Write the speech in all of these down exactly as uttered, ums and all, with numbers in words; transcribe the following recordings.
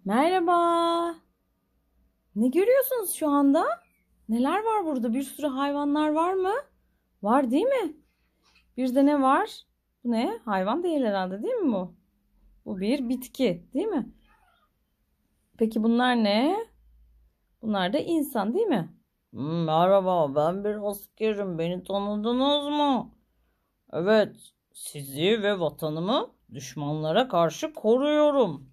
Merhaba. Ne görüyorsunuz şu anda? Neler var burada? Bir sürü hayvanlar var mı? Var değil mi? Bir de ne var? Bu ne? Hayvan değil herhalde değil mi bu? Bu bir bitki değil mi? Peki bunlar ne? Bunlar da insan değil mi? Hmm, merhaba, ben bir askerim. Beni tanıdınız mı? Evet, sizi ve vatanımı düşmanlara karşı koruyorum.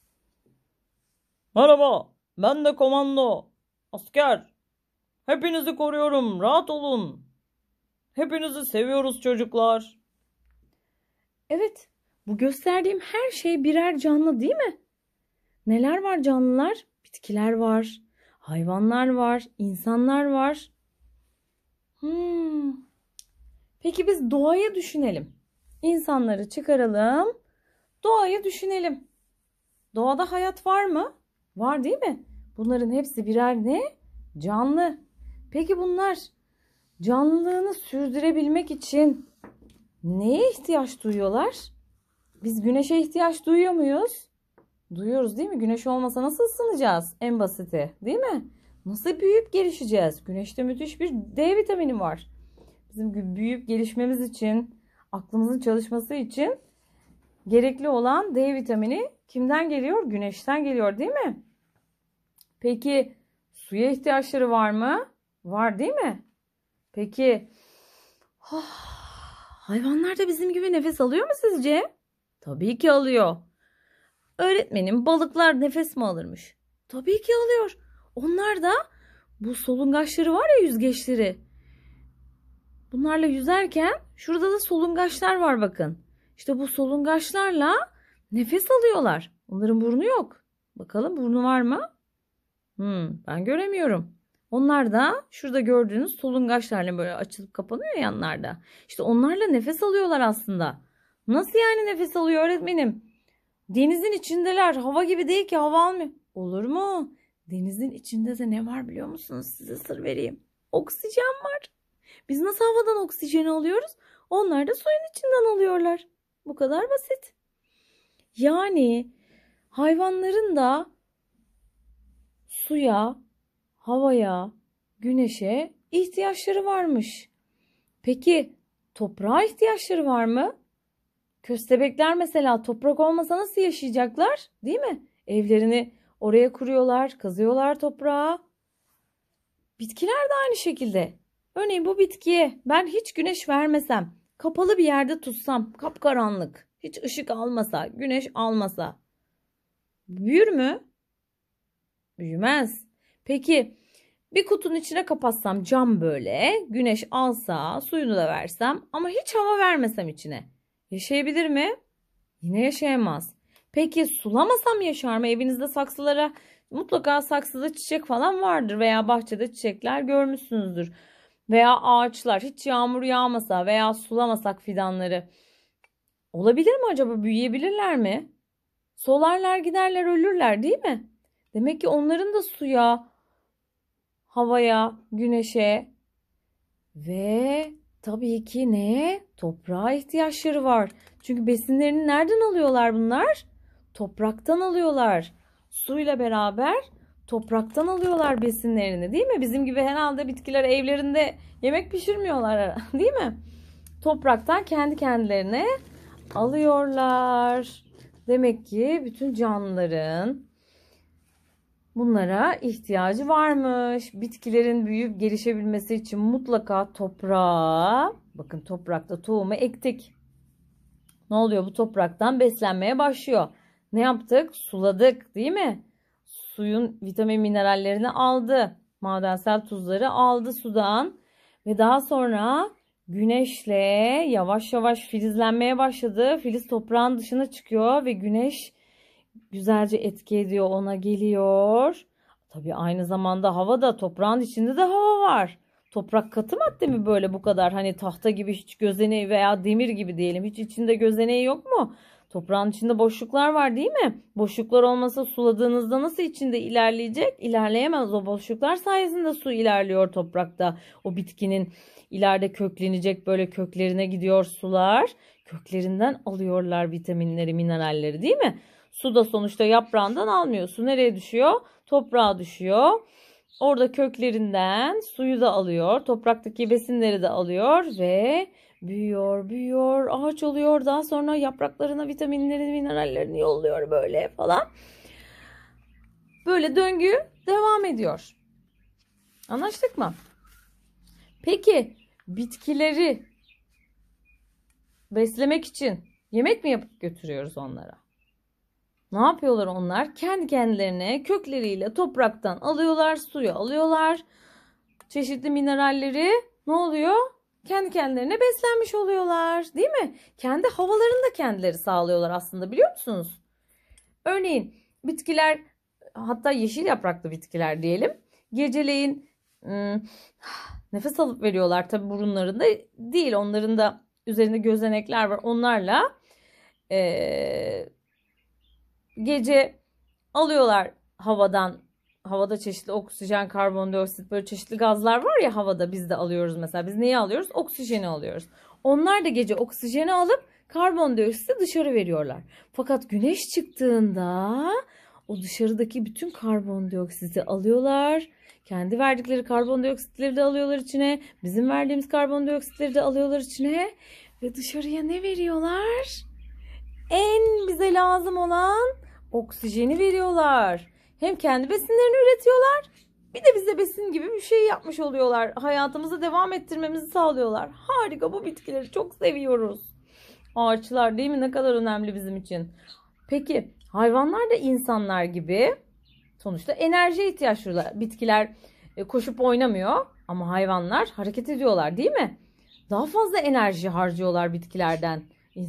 Merhaba, ben de komando, asker. Hepinizi koruyorum, rahat olun. Hepinizi seviyoruz çocuklar. Evet, bu gösterdiğim her şey birer canlı değil mi? Neler var canlılar? Bitkiler var, hayvanlar var, insanlar var. Hmm. Peki biz doğayı düşünelim. İnsanları çıkaralım, doğayı düşünelim. Doğada hayat var mı? Var değil mi? Bunların hepsi birer ne? Canlı. Peki bunlar canlılığını sürdürebilmek için neye ihtiyaç duyuyorlar? Biz güneşe ihtiyaç duyuyor muyuz? Duyuyoruz değil mi? Güneş olmasa nasıl ısınacağız? En basiti, değil mi? Nasıl büyüyüp gelişeceğiz? Güneşte müthiş bir D vitamini var. Bizim büyüyüp gelişmemiz için, aklımızın çalışması için gerekli olan D vitamini kimden geliyor? Güneşten geliyor, değil mi? Peki suya ihtiyaçları var mı? Var değil mi? Peki oh, hayvanlar da bizim gibi nefes alıyor mu sizce? Tabii ki alıyor. Öğretmenim, balıklar nefes mi alırmış? Tabii ki alıyor. Onlar da bu solungaçları var ya, yüzgeçleri. Bunlarla yüzerken şurada da solungaçlar var bakın. İşte bu solungaçlarla nefes alıyorlar. Onların burnu yok. Bakalım burnu var mı? Hmm, ben göremiyorum. Onlar da şurada gördüğünüz solungaçlarla böyle açılıp kapanıyor yanlarda. İşte onlarla nefes alıyorlar aslında. Nasıl yani nefes alıyor öğretmenim? Denizin içindeler. Hava gibi değil ki, hava almıyor. Olur mu? Denizin içinde de ne var biliyor musunuz? Size sır vereyim. Oksijen var. Biz nasıl havadan oksijeni alıyoruz? Onlar da suyun içinden alıyorlar. Bu kadar basit. Yani hayvanların da suya, havaya, güneşe ihtiyaçları varmış. Peki toprağa ihtiyaçları var mı? Köstebekler mesela toprak olmasa nasıl yaşayacaklar? Değil mi? Evlerini oraya kuruyorlar, kazıyorlar toprağa. Bitkiler de aynı şekilde. Örneğin bu bitkiye ben hiç güneş vermesem, kapalı bir yerde tutsam, kapkaranlık, hiç ışık almasa, güneş almasa, büyür mü? Büyümez. Peki bir kutunun içine kapatsam, cam böyle, güneş alsa, suyunu da versem ama hiç hava vermesem içine, yaşayabilir mi? Yine yaşayamaz. Peki sulamasam yaşar mı? Evinizde saksılara, mutlaka saksıda çiçek falan vardır veya bahçede çiçekler görmüşsünüzdür. Veya ağaçlar, hiç yağmur yağmasa veya sulamasak fidanları, olabilir mi acaba, büyüyebilirler mi? Solarlar, giderler, ölürler değil mi? Demek ki onların da suya, havaya, güneşe ve tabii ki neye? Toprağa ihtiyaçları var. Çünkü besinlerini nereden alıyorlar bunlar? Topraktan alıyorlar. Suyla beraber topraktan alıyorlar besinlerini, değil mi? Bizim gibi herhalde bitkiler evlerinde yemek pişirmiyorlar, değil mi? Topraktan kendi kendilerine alıyorlar. Demek ki bütün canlıların bunlara ihtiyacı varmış. Bitkilerin büyüyüp gelişebilmesi için mutlaka toprağa, bakın toprakta tohumu ektik. Ne oluyor? Bu topraktan beslenmeye başlıyor. Ne yaptık? Suladık, değil mi? Suyun vitamin minerallerini aldı. Madensel tuzları aldı sudan. Ve daha sonra güneşle yavaş yavaş filizlenmeye başladı. Filiz toprağın dışına çıkıyor ve güneş güzelce etki ediyor, ona geliyor. Tabii aynı zamanda hava da, toprağın içinde de hava var. Toprak katı madde mi böyle bu kadar? Hani tahta gibi hiç gözeneği veya demir gibi diyelim, hiç içinde gözeneği yok mu? Toprağın içinde boşluklar var değil mi? Boşluklar olmasa suladığınızda nasıl içinde ilerleyecek? İlerleyemez. O boşluklar sayesinde su ilerliyor toprakta. O bitkinin ileride köklenecek, böyle köklerine gidiyor sular. Köklerinden alıyorlar vitaminleri, mineralleri değil mi? Su da sonuçta yaprağından almıyor. Su nereye düşüyor? Toprağa düşüyor. Orada köklerinden suyu da alıyor. Topraktaki besinleri de alıyor ve büyüyor, büyüyor, ağaç oluyor. Daha sonra yapraklarına vitaminlerini, minerallerini yolluyor böyle falan. Böyle döngü devam ediyor. Anlaştık mı? Peki bitkileri beslemek için yemek mi yapıp götürüyoruz onlara? Ne yapıyorlar onlar? Kendi kendilerine kökleriyle topraktan alıyorlar, suyu alıyorlar. Çeşitli mineralleri ne oluyor? Kendi kendilerine beslenmiş oluyorlar, değil mi? Kendi havalarını da kendileri sağlıyorlar aslında, biliyor musunuz? Örneğin bitkiler, hatta yeşil yapraklı bitkiler diyelim. Geceleyin ım, nefes alıp veriyorlar. Tabii burunlarında değil. Onların da üzerinde gözenekler var. Onlarla ee, gece alıyorlar havadan. Havada çeşitli oksijen, karbondioksit, böyle çeşitli gazlar var ya havada, biz de alıyoruz mesela. Biz neyi alıyoruz? Oksijeni alıyoruz. Onlar da gece oksijeni alıp karbondioksiti dışarı veriyorlar. Fakat güneş çıktığında o dışarıdaki bütün karbondioksiti alıyorlar. Kendi verdikleri karbondioksitleri de alıyorlar içine. Bizim verdiğimiz karbondioksitleri de alıyorlar içine. Ve dışarıya ne veriyorlar? En bize lazım olan oksijeni veriyorlar. Hem kendi besinlerini üretiyorlar, bir de bize besin gibi bir şey yapmış oluyorlar. Hayatımızı devam ettirmemizi sağlıyorlar. Harika, bu bitkileri çok seviyoruz. Ağaçlar, değil mi? Ne kadar önemli bizim için. Peki hayvanlar da insanlar gibi sonuçta enerjiye ihtiyaç duyuyorlar. Bitkiler koşup oynamıyor ama hayvanlar hareket ediyorlar, değil mi? Daha fazla enerji harcıyorlar bitkilerden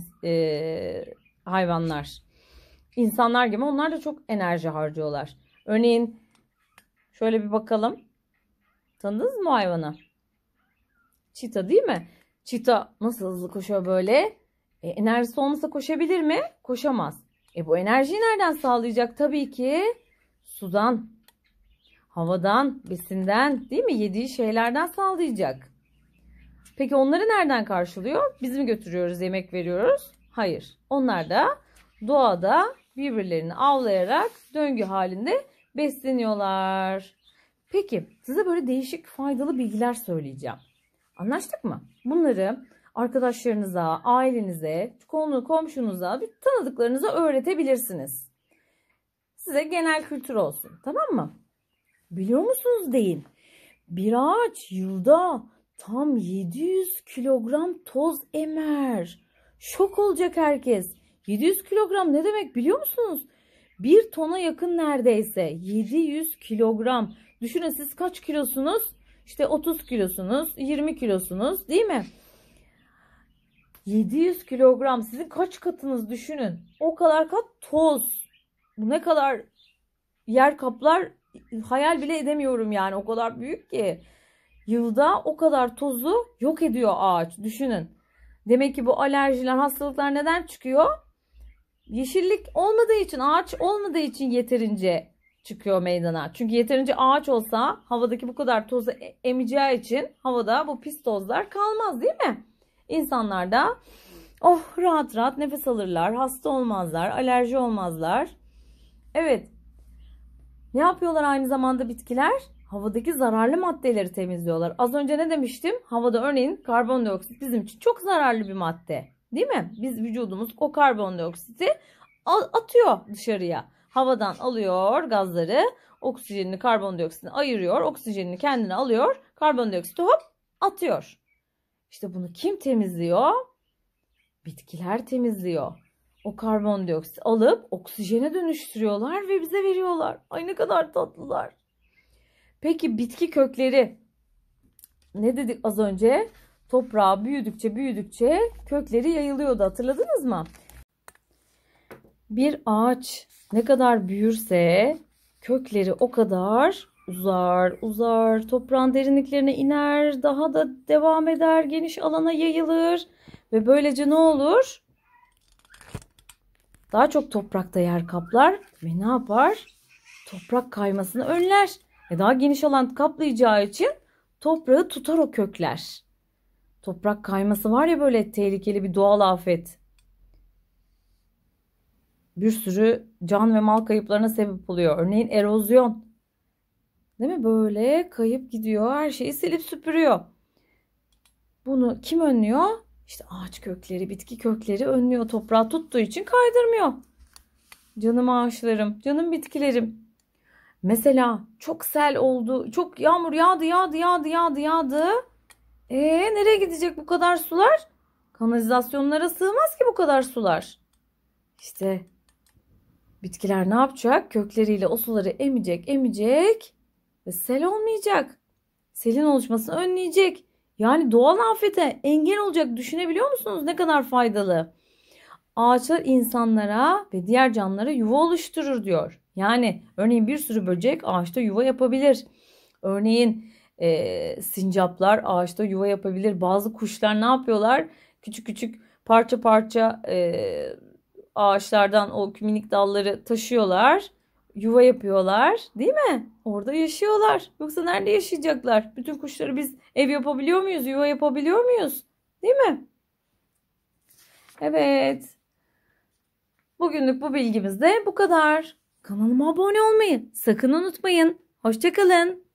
e, hayvanlar. İnsanlar gibi onlar da çok enerji harcıyorlar. Örneğin şöyle bir bakalım. Tanıdınız mı hayvanı? Çita, değil mi? Çita nasıl hızlı koşuyor böyle? E, enerjisi olmasa koşabilir mi? Koşamaz. E bu enerjiyi nereden sağlayacak? Tabii ki sudan, havadan, besinden, değil mi? Yediği şeylerden sağlayacak. Peki onları nereden karşılıyor? Biz mi götürüyoruz, yemek veriyoruz? Hayır. Onlar da doğada birbirlerini avlayarak döngü halinde besleniyorlar. Peki size böyle değişik faydalı bilgiler söyleyeceğim. Anlaştık mı? Bunları arkadaşlarınıza, ailenize, konu komşunuza, bir tanıdıklarınıza öğretebilirsiniz. Size genel kültür olsun, tamam mı? Biliyor musunuz deyin. Bir ağaç yılda tam yedi yüz kilogram toz emer. Şok olacak herkes. yedi yüz kilogram ne demek biliyor musunuz? Bir tona yakın neredeyse. yedi yüz kilogram. Düşünün, siz kaç kilosunuz? İşte otuz kilosunuz, yirmi kilosunuz, değil mi? yedi yüz kilogram sizin kaç katınız düşünün. O kadar kat toz. Bu ne kadar yer kaplar hayal bile edemiyorum yani, o kadar büyük ki. Yılda o kadar tozu yok ediyor ağaç, düşünün. Demek ki bu alerjiler, hastalıklar neden çıkıyor? Yeşillik olmadığı için, ağaç olmadığı için yeterince çıkıyor meydana. Çünkü yeterince ağaç olsa havadaki bu kadar tozu emeceği için havada bu pis tozlar kalmaz, değil mi? İnsanlar da oh rahat rahat nefes alırlar, hasta olmazlar, alerji olmazlar. Evet. Ne yapıyorlar aynı zamanda bitkiler? Havadaki zararlı maddeleri temizliyorlar. Az önce ne demiştim? Havada örneğin karbondioksit bizim için çok zararlı bir madde. Değil mi? Biz, vücudumuz o karbondioksiti atıyor dışarıya. Havadan alıyor gazları, oksijenini, karbondioksitini ayırıyor. Oksijenini kendine alıyor, karbondioksiti hop atıyor. İşte bunu kim temizliyor? Bitkiler temizliyor. O karbondioksit alıp oksijene dönüştürüyorlar ve bize veriyorlar. Ay ne kadar tatlılar. Peki bitki kökleri, ne dedik az önce? Toprağa büyüdükçe büyüdükçe kökleri yayılıyordu, hatırladınız mı? Bir ağaç ne kadar büyürse kökleri o kadar uzar uzar, toprağın derinliklerine iner, daha da devam eder, geniş alana yayılır ve böylece ne olur? Daha çok toprakta yer kaplar ve ne yapar? Toprak kaymasını önler. E daha geniş alan kaplayacağı için toprağı tutar o kökler. Toprak kayması var ya, böyle tehlikeli bir doğal afet. bir sürü can ve mal kayıplarına sebep oluyor. Örneğin erozyon. Değil mi? Böyle kayıp gidiyor. Her şeyi silip süpürüyor. Bunu kim önlüyor? İşte ağaç kökleri, bitki kökleri önlüyor. Toprağı tuttuğu için kaydırmıyor. Canım ağaçlarım, canım bitkilerim. Mesela çok sel oldu, çok yağmur yağdı, yağdı, yağdı, yağdı, yağdı. E nereye gidecek bu kadar sular? Kanalizasyonlara sığmaz ki bu kadar sular. İşte bitkiler ne yapacak? Kökleriyle o suları emecek, emecek ve sel olmayacak. Selin oluşmasını önleyecek. Yani doğal afete engel olacak. Düşünebiliyor musunuz ne kadar faydalı? Ağaçlar insanlara ve diğer canlılara yuva oluşturur diyor. Yani örneğin bir sürü böcek ağaçta yuva yapabilir. Örneğin e, sincaplar ağaçta yuva yapabilir. Bazı kuşlar ne yapıyorlar? Küçük küçük parça parça e, ağaçlardan o minik dalları taşıyorlar. Yuva yapıyorlar, değil mi? Orada yaşıyorlar. Yoksa nerede yaşayacaklar? Bütün kuşları biz ev yapabiliyor muyuz? Yuva yapabiliyor muyuz? Değil mi? Evet. Bugünlük bu bilgimiz de bu kadar. Kanalıma abone olmayı sakın unutmayın. Hoşça kalın.